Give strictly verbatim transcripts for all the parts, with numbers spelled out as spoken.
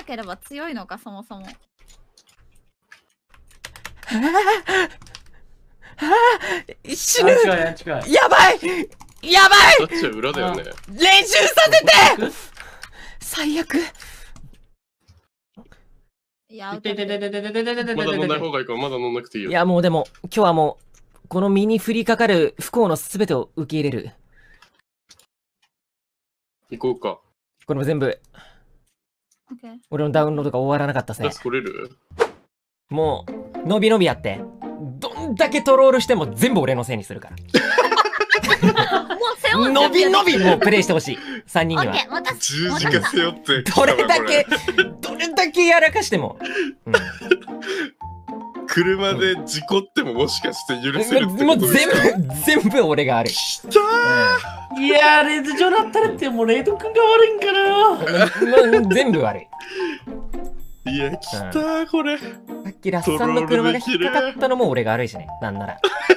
なければ強いのか、そもそも。 はぁ、はぁ、死ぬ。やばいやばい。 そっちは裏だよね。 練習させて。最悪。 いや、 まだ乗んない方がいいから、まだ乗んなくていいよ。 いや、もうでも、今日はもう、この身に降りかかる不幸のすべてを受け入れる。 行こうか。 これも全部、俺のダウンロードが終わらなかったせい。 取れる？ もう、伸び伸びやって。どんだけトロールしても全部俺のせいにするから。伸び伸びもうプレイしてほしい。さんにんには。 十字架背負って。 どれだけ、どれだけやらかしても。うん、 車で事故ってももしかして許せるってことですか？ もう全部、全部俺がある。 きたー、うん、いやー、レイズ上だったらってもうレイド君が悪いんかな。 全部悪い。 いや、来たー、これ。 さっきラッサンの車が引っかかったのも俺が悪いしね。なんなら。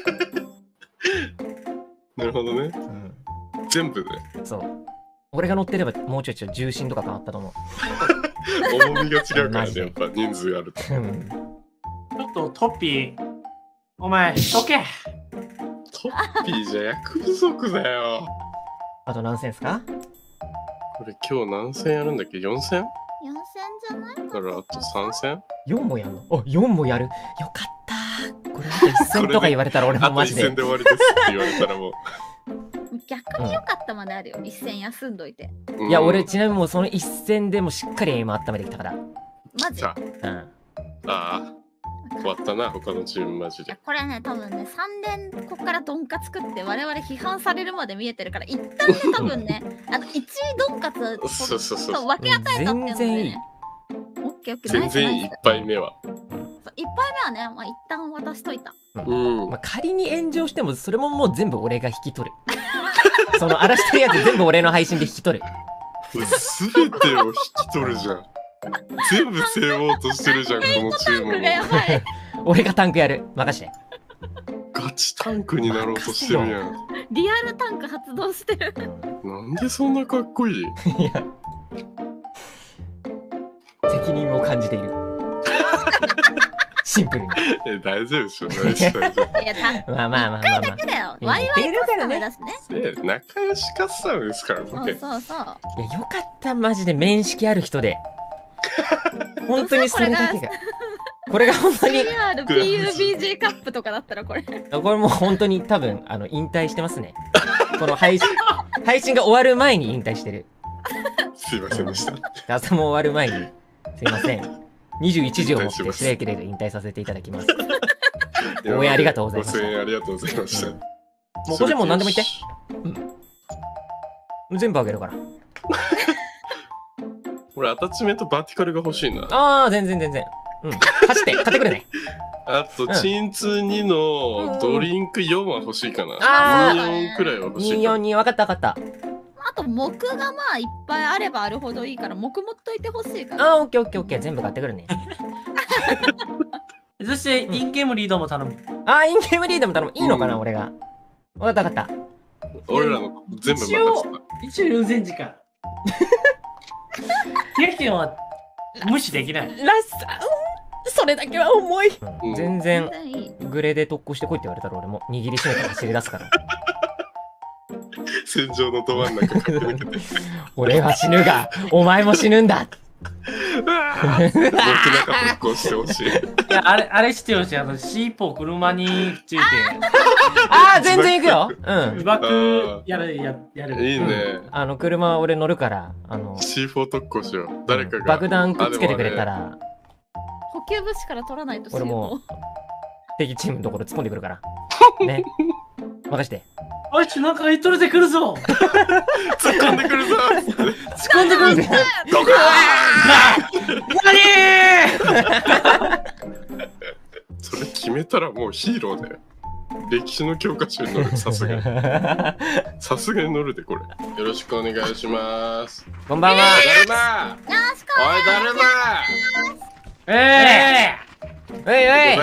なるほどね。うん、全部で。 そう。俺が乗ってればもうちょいちょい重心とか変わったと思う。 重みが違うからね、やっぱ人数があると。ちょっとトッピー、お前、どけ。 トッピーじゃ役不足だよ。 あと何戦ですか？ これ今日何戦やるんだっけ？ よん 戦？ よん戦じゃない？ だからあとさん戦？ よん もやるの？あ、よんもやる。よかったー。これあといっ戦とか言われたら俺もマジで。 あといっ戦で終わりですって言われたらもう。 逆に良かったまであるよ、うん、一戦休んどいて。 いや、俺ちなみにもうその一戦でもしっかりエイム温めてきたから。 マジ？ うん。ああ。終わったな、他のチームマジで。 これね、多分ね、さん連ここからドンカツ作って我々批判されるまで見えてるから、一旦ね、多分ね、あの、いちいドンカツをそうそうそう。 分け与えたっていうので、ね。全然いい。オッケーオッケー。 全然いい、いっぱいめは。 いっぱいめはね、まあ、一旦渡しといた。 うん。まあ、仮に炎上しても、それももう全部俺が引き取る。その荒らしてるやつ全部俺の配信で引き取る。 すべてを引き取るじゃん。全部背負おうとしてるじゃん、このチームも。俺がタンクやる。任して。 ガチタンクになろうとしてるやん。 リアルタンク発動してる。 なんでそんなかっこいい？いや。 責任を感じている。シンプルに。 え、大丈夫でしょ。大丈夫。 いや、タンク。 まあまあまあまあまあ。 だけだよ。ワイワイカスタムだしね。 仲良しカッサムですからね。 そうそうそう。 いや、よかった、マジで面識ある人で。本当にそれだけが。これが本当に。 シーアールピーユービージー カップとかだったらこれ。これもう本当に多分、あの、引退してますね。この配信、配信が終わる前に引退してる。 すいませんでした。 朝も終わる前に。すいません。にじゅういちじをもって白雪レイド引退させていただきます。応援ありがとうございました。 ご声援ありがとうございました。もうこれもう何でも言って。うん。全部あげるから。 俺アタッチメントバーティカルが欲しいな。 ああ、全然全然。うん。走って、買ってくれね。 あと、チンツーにのドリンクよんは欲しいかな。ああ。にじゅうよんくらいは欲しいかな。 にじゅうよんに分かった分かった。 あと木がまあいっぱいあればあるほどいいから木持っといてほしいから。 ああ、オッケーオッケーオッケー。全部買ってくるね。 そしてインゲームリードも頼む。 ああ、インゲームリードも頼む。いいのかな、俺が。分かった分かった。 俺らの全部任せた。 一応優先時間。経験は無視できない。 ラッサそれだけは重い。全然グレーで特攻してこいって言われたら俺も握りしめて走り出すから。 戦場のど真ん中駆け抜けて俺は死ぬがお前も死ぬんだ。 僕なんか特攻してほしい。いや、あれあれしてほしい。あのシーポー車についてああ全然行くよ。うんバックやるややる。 いいね。 あの車は俺乗るからあのシーフォー 特攻しよう。誰かが爆弾くっつけてくれたら補給物資から取らないと。 俺も敵チームのところ突っ込んでくるからね。任して。 あいつなんか言っとれてくるぞ。 突っ込んでくるぞ。 突っ込んでくるぞ。 どこなにそれ決めたらもうヒーローだよ。歴史の教科書に載る。さすがにさすがに載るでこれ。よろしくお願いします。 こんばんは。 だるまおいだるまええおいおい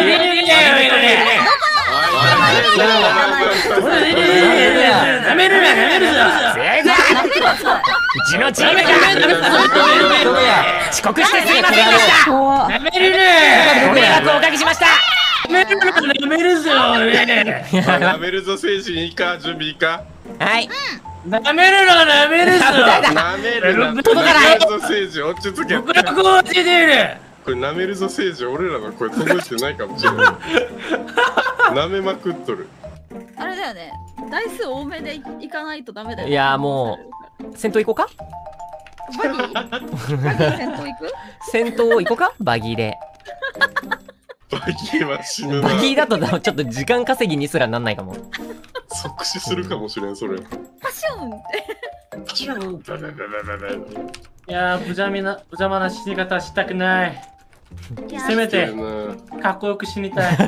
なめるな、なめるぞ。 うちのチームだ。 遅刻してすみませんでした怖っ。 やめるねご迷惑をおかけしました。 やめるねやめるぞ俺なめるぞ精神いいか準備いいかはい。 なめるななめるぞなめるななめるどこからぞ精神落ち着け僕らこうしてるこれなめるぞ精神俺らの声届いてないかもしれないなめまくっとるあれだよね。台数多めでいかないとダメだよね。 いやも戦闘行こうか。 バギーバギー戦闘行く？ 戦闘行こうか。バギーで。 バギーは死ぬなバギーだとちょっと時間稼ぎにすらなんないかも。 即死するかもしれんそれパシュンって。 パシュンババババババいやー、無邪みな、無邪魔な死に方したくない。 いやせめて、 なかっこよく死にたい。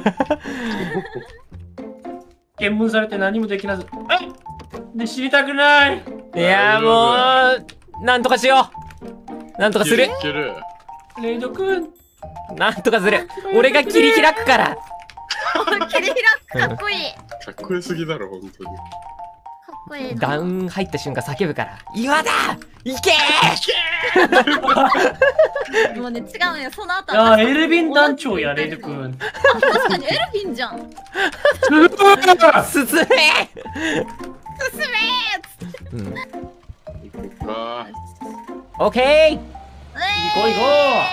検問されて何もできなず、えで死にたくない。 いやーもうなんとかしよう。なんとかする。 いけるレイドくん。 なんとかする。俺が切り開くから。 切り開くかっこいい。 かっこよすぎだろ本当にかっこいいな。 ダウン入った瞬間叫ぶから。岩だ。行けもうね違うのよ。その後いやー、エルヴィン団長や、レイドくん。 確かにエルフィンじゃん。 進め。 進めー。 うん。 行こうかオッケー。 行こう行こ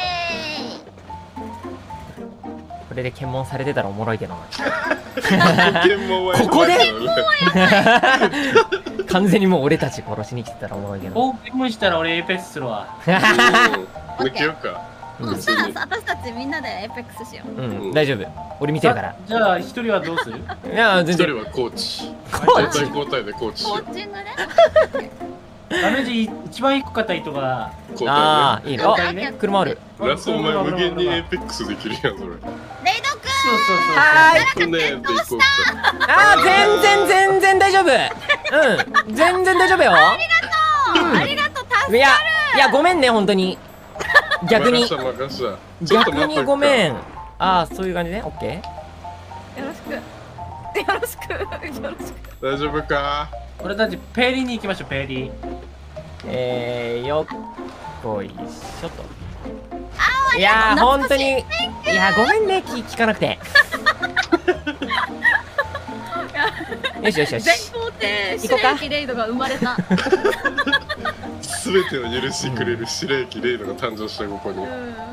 これで検問されてたらおもろいけどな。 検問はここでやばいよね完全にもう俺たち殺しに来てたらおもろいけう。 ど。 お検問したら俺エーペックスするわ。 うん抜けようかうんそしたらさ私たちみんなでエーペックスしよう。 うん、大丈夫。俺見てるから。 じゃあ、一人はどうするいや、全然。 一人はコーチコーチ交代交代でコーチしよコーチングね。 ダメージ一番低かった人が、 う交ああ、いいの。 代ねあ、車ある。 代ねラストお前無限にエーペックスできるやんそれレイドくん。 そうそうそう。 はーい。 こんなやっていこうかあー、全然全然大丈夫。うん、全然大丈夫よ。 ありがとう。助いや、いや、ごめんね、本当に。逆に任し、た任したちょっと逆に待っとくかごめん。あー、そういう感じね。オッケよろしく。よろしく。よろしく。 大丈夫か俺たちペリーに行きましょう、ペリー。 ー。えー、よっこいしょと。いやー、本当に。いやー、ごめんね、聞聞かなくて。よしよしよ全し。 皇帝行こうか司令機レイドが生まれた。 全てを許してくれる司令機レイドが誕生したここにうん。こ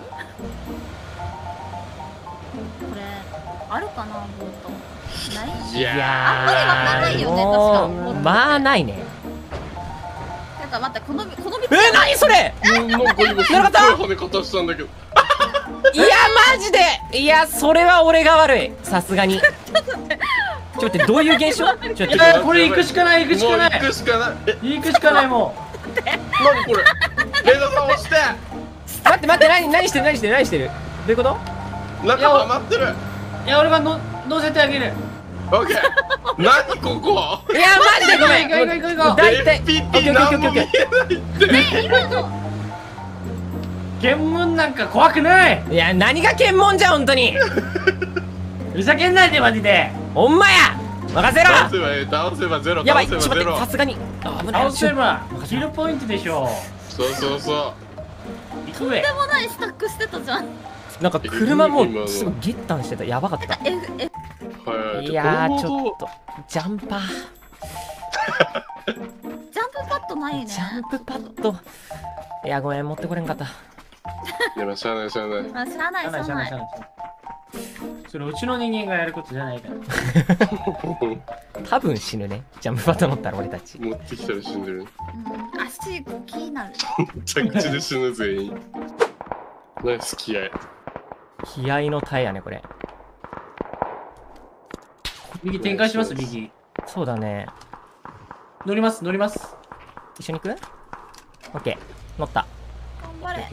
れあるかなボート。ない。 いやいあんまりわかんないよねも確かう、まあないね。 なんか待ってこのこの道。 え、なにそれ。 ーなんか今すっごい跳ね方したんだけどいや、マジで。いや、それは俺が悪い。さすがに。ちょっと待って、どういう現象。ちょっとい待って。 やー、これ行くしかない、行くしもうかない。 行くしかないえ行くしかない、も何これレイドさん押して待って待って、何、何してる、何してる、何してる。どういうこと。 中はまってるう。いや、俺がの乗せてあげる。 オッケー何ここいや、マジでごめん。 行こう行こう行こう行こうだいたい。 エフピーティー 何も見えないって今の検問なんか怖くない。 いや、何が検問じゃ、本当に。 ふざけんないで、マジで。 ほんまや。任せろ。 倒せばええ倒せばゼロやばい、 倒せばゼロちょっと待って、さすがに。あ、危ない。 倒せば任せキルポイントでしょ。 そうそうそ行くべとんで。もないスタックしてたじゃん。 なんか車も今のすごいゲッタンしてた。やばかった。 F F うはいいやー、ちょっとと。ジャンパー。 ジャンプパッドないね。 ジャンプパッド。いや、ごめん、持ってこれんかった。 でもしゃあないしゃあないあ知らない知らしゃあないしゃあないないしゃあない。それうちの人間がやることじゃないから。 多分死ぬね。ジャンプパッド乗ったら俺たち。 持ってきたら死んでるうん足気になる。 着地で死ぬ全員ナイス気合い気合のタイヤね、これ。 右展開します、右。 そうだね。 乗ります、乗ります。 一緒に行く？オッケー。乗った。 頑張れ。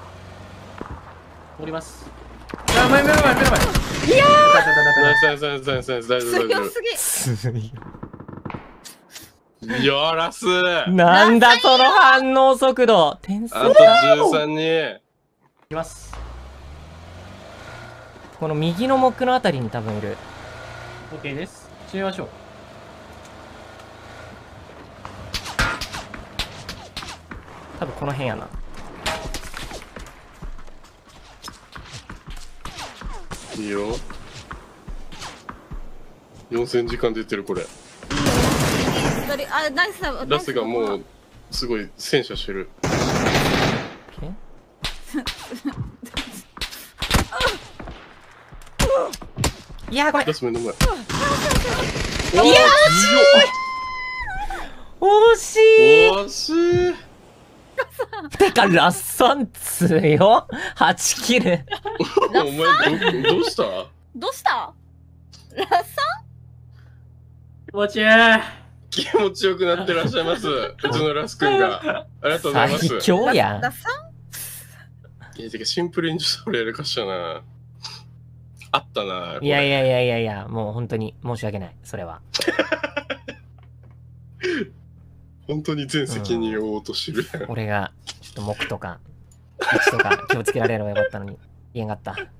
乗ります。あ、前、目の前、目の前。 いやナイスナイスナイスナイスナイス大丈夫大丈強すぎ。 ー夫よらすあなんだその反応速度。天才とじだ。 ゅうさんに行きます。 この右の木のあたりに多分いる。 OK です。閉めましょう。 多分この辺やな。 いいよ。よんせんじかん出てるこれ。 あ、ナイスだ。 ラスがもうすごい戦車してる。 いやー、これラス目の前。 いや惜しい惜しい。 てかラッサン強はちキル。 お前どどうした？ どうしたラッサン気持ちいい。 気持ちよくなってらっしゃいます。うちのラス君が。ありがとうございます。 最強やん。 ラッサンいや、てかシンプルにそれやるかしたな。あったな。 いやいやいやいやいや、もう本当に申し訳ない、それは。 本当に全責任を負おうとしてるやん。 俺が、ちょっと木とか、位置とか気をつけられればよかったのに、言えんかった。